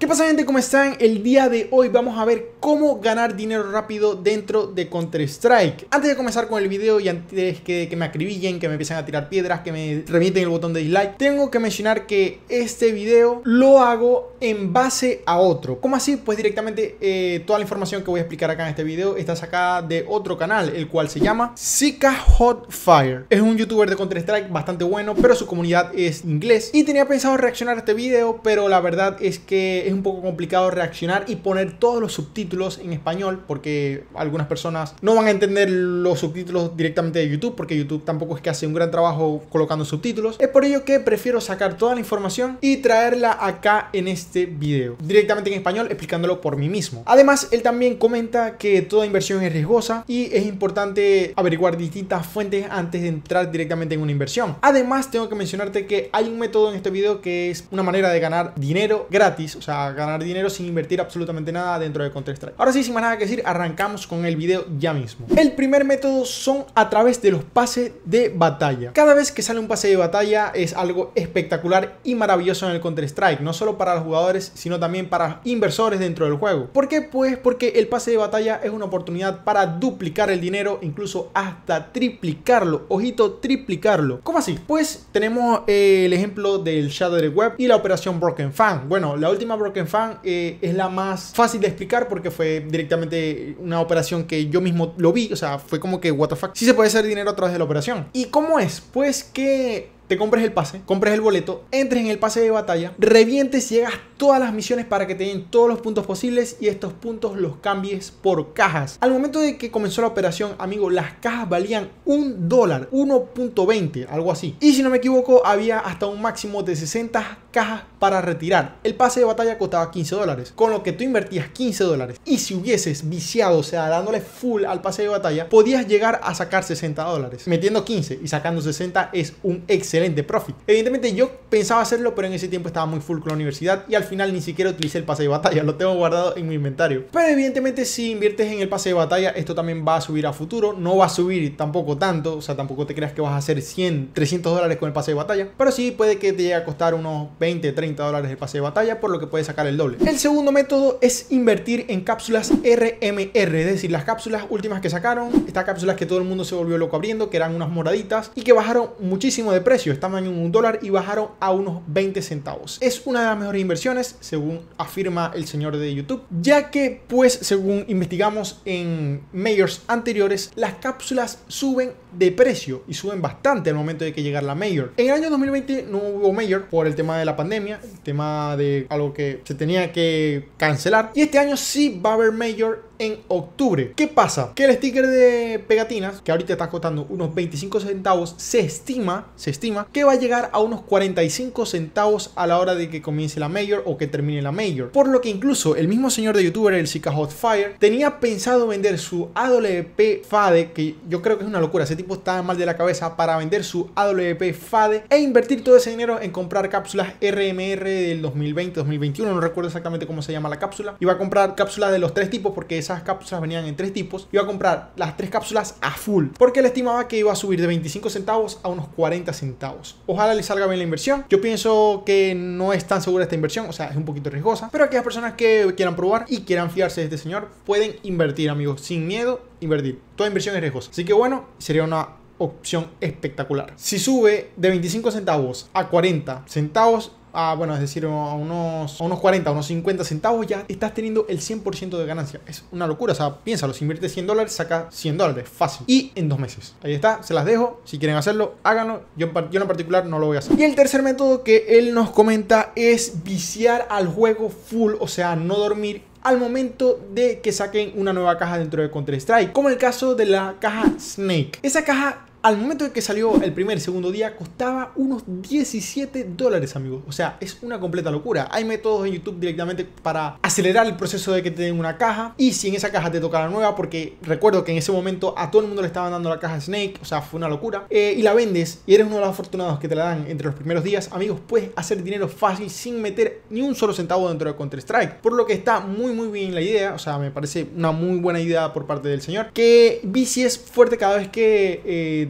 ¿Qué pasa, gente? ¿Cómo están? El día de hoy vamos a ver cómo ganar dinero rápido dentro de Counter-Strike. Antes de comenzar con el video y antes que me acribillen, que me empiecen a tirar piedras, que me revienten el botón de dislike, tengo que mencionar que este video lo hago en base a otro. ¿Cómo así? Pues directamente toda la información que voy a explicar acá en este video está sacada de otro canal, el cual se llama Zika Hotfire. Es un youtuber de Counter-Strike bastante bueno, pero su comunidad es inglés. Y tenía pensado reaccionar a este video, pero la verdad es que es un poco complicado reaccionar y poner todos los subtítulos en español, porque algunas personas no van a entender los subtítulos directamente de YouTube, porque YouTube tampoco es que hace un gran trabajo colocando subtítulos. Es por ello que prefiero sacar toda la información y traerla acá en este video, directamente en español, explicándolo por mí mismo. Además, él también comenta que toda inversión es riesgosa y es importante averiguar distintas fuentes antes de entrar directamente en una inversión. Además, tengo que mencionarte que hay un método en este video que es una manera de ganar dinero gratis, o sea, ganar dinero sin invertir absolutamente nada dentro de Counter-Strike. Ahora sí, sin más nada que decir, arrancamos con el video ya mismo. El primer método son a través de los pases de batalla. Cada vez que sale un pase de batalla es algo espectacular y maravilloso en el Counter-Strike, no solo para los jugadores, sino también para inversores dentro del juego. ¿Por qué? Pues porque el pase de batalla es una oportunidad para duplicar el dinero, incluso hasta triplicarlo. Ojito, triplicarlo. ¿Cómo así? Pues tenemos el ejemplo del Shattered Web y la operación Broken Fan. Bueno, la última Broken Fan es la más fácil de explicar porque fue directamente una operación que yo mismo lo vi, o sea, fue como que what the fuck. Sí se puede hacer dinero a través de la operación. ¿Y cómo es? Pues que te compres el pase, compres el boleto, entres en el pase de batalla, revientes y hagas todas las misiones para que te den todos los puntos posibles y estos puntos los cambies por cajas. Al momento de que comenzó la operación, amigo, las cajas valían $1, 1.20, algo así. Y si no me equivoco, había hasta un máximo de 60 cajas para retirar. El pase de batalla costaba $15, con lo que tú invertías $15. Y si hubieses viciado, o sea, dándole full al pase de batalla, podías llegar a sacar $60. Metiendo 15 y sacando 60 es un excelente profit. Evidentemente yo pensaba hacerlo, pero en ese tiempo estaba muy full con la universidad y al final ni siquiera utilicé el pase de batalla, lo tengo guardado en mi inventario. Pero evidentemente si inviertes en el pase de batalla, esto también va a subir a futuro, no va a subir tampoco tanto, o sea, tampoco te creas que vas a hacer 100, $300 con el pase de batalla, pero sí puede que te llegue a costar unos 20, $30 el pase de batalla, por lo que puedes sacar el doble. El segundo método es invertir en cápsulas RMR, es decir, las cápsulas últimas que sacaron, estas cápsulas que todo el mundo se volvió loco abriendo, que eran unas moraditas y que bajaron muchísimo de precio, estaban en $1 y bajaron a unos 20 centavos. Es una de las mejores inversiones, según afirma el señor de YouTube, ya que pues según investigamos en Majors anteriores, las cápsulas suben de precio y suben bastante al momento de que llegar la Major. En el año 2020 no hubo Major por el tema de la pandemia, el tema de algo que se tenía que cancelar, y este año sí va a haber Major en octubre. ¿Qué pasa? Que el sticker de pegatinas, que ahorita está costando unos 25 centavos, se estima que va a llegar a unos 45 centavos a la hora de que comience la Major o que termine la Major. Por lo que incluso el mismo señor de youtuber, el Zika Hotfire, tenía pensado vender su AWP FADE, que yo creo que es una locura, ese tipo está mal de la cabeza, para vender su AWP FADE e invertir todo ese dinero en comprar cápsulas RMR del 2020-2021, no recuerdo exactamente cómo se llama la cápsula. Iba a comprar cápsulas de los 3 tipos porque esas cápsulas venían en 3 tipos. Iba a comprar las 3 cápsulas a full porque él estimaba que iba a subir de 25 centavos a unos 40 centavos. Ojalá le salga bien la inversión. Yo pienso que no es tan segura esta inversión, o sea, es un poquito riesgosa, pero aquellas personas que quieran probar y quieran fiarse de este señor pueden invertir, amigos, sin miedo, invertir. Toda inversión es riesgosa, así que bueno, sería una opción espectacular. Si sube de 25 centavos a 40 centavos, bueno, es decir, a unos 40, a unos 50 centavos, ya estás teniendo el 100% de ganancia. Es una locura, o sea, piénsalo, si inviertes $100, saca $100, fácil. Y en 2 meses. Ahí está, se las dejo. Si quieren hacerlo, háganlo. Yo en particular no lo voy a hacer. Y el tercer método que él nos comenta es viciar al juego full, o sea, no dormir al momento de que saquen una nueva caja dentro de Counter-Strike, como el caso de la caja Snake. Esa caja, al momento de que salió el segundo día, costaba unos $17, amigos. O sea, es una completa locura. Hay métodos en YouTube directamente para acelerar el proceso de que te den una caja. Y si en esa caja te toca la nueva, porque recuerdo que en ese momento a todo el mundo le estaban dando la caja Snake, o sea, fue una locura. Y la vendes y eres uno de los afortunados que te la dan entre los primeros días, amigos, puedes hacer dinero fácil sin meter ni un solo centavo dentro de Counter-Strike. Por lo que está muy bien la idea. O sea, me parece una muy buena idea por parte del señor. Que vicies fuerte cada vez que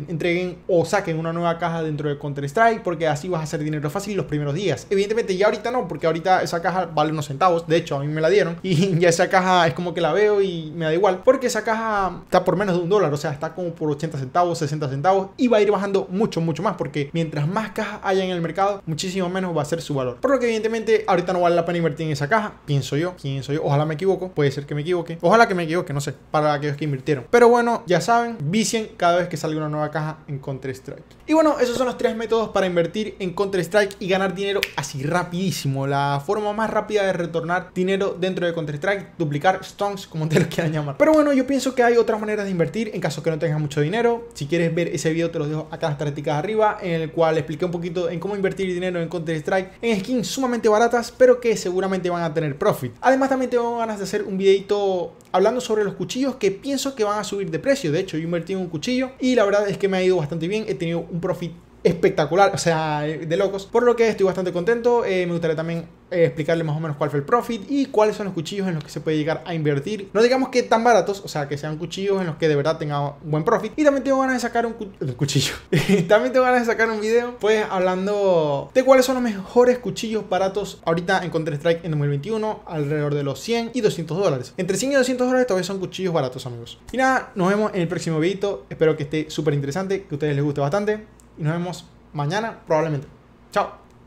entreguen o saquen una nueva caja dentro de Counter-Strike, porque así vas a hacer dinero fácil los primeros días. Evidentemente ya ahorita no, porque ahorita esa caja vale unos centavos. De hecho, a mí me la dieron y ya esa caja es como que la veo y me da igual, porque esa caja está por menos de $1, o sea, está como por 80 centavos, 60 centavos, y va a ir bajando mucho más, porque mientras más cajas haya en el mercado, muchísimo menos va a ser su valor. Por lo que evidentemente ahorita no vale la pena invertir en esa caja, pienso yo. Ojalá me equivoco, puede ser que me equivoque, ojalá que me equivoque, no sé, para aquellos que invirtieron. Pero bueno, ya saben, vicien cada vez que salga una nueva caja en Counter-Strike. Y bueno, esos son los 3 métodos para invertir en Counter-Strike y ganar dinero así rapidísimo. La forma más rápida de retornar dinero dentro de Counter-Strike, duplicar stones, como te lo quieran llamar. Pero bueno, yo pienso que hay otras maneras de invertir en caso que no tengas mucho dinero. Si quieres ver ese video, te los dejo acá en las tarjetas arriba, en el cual expliqué un poquito en cómo invertir dinero en Counter-Strike en skins sumamente baratas, pero que seguramente van a tener profit. Además, también tengo ganas de hacer un videito hablando sobre los cuchillos que pienso que van a subir de precio. De hecho, yo invertí en un cuchillo y la verdad es que me ha ido bastante bien. He tenido un profit espectacular, o sea, de locos, por lo que estoy bastante contento. Me gustaría también explicarle más o menos cuál fue el profit y cuáles son los cuchillos en los que se puede llegar a invertir. No digamos que tan baratos, o sea, que sean cuchillos en los que de verdad tengan un buen profit. Y también tengo ganas de sacar un cuchillo. También tengo ganas de sacar un video, pues, hablando de cuáles son los mejores cuchillos baratos ahorita en Counter-Strike en 2021, alrededor de los 100 y 200 dólares. Entre 100 y 200 dólares todavía son cuchillos baratos, amigos. Y nada, nos vemos en el próximo videito. Espero que esté súper interesante, que a ustedes les guste bastante. Y nos vemos mañana, probablemente. Chao.